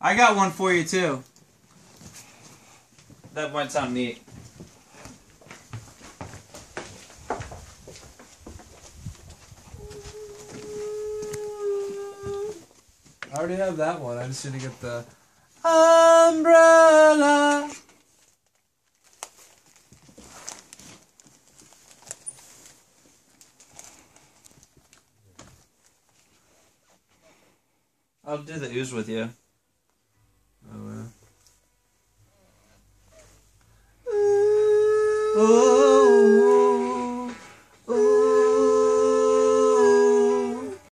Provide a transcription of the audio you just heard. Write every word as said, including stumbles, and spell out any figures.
I got one for you too. That might sound neat. I already have that one. I just need to get the umbrella. I'll do the ooze with you. Oh, well. Ooh.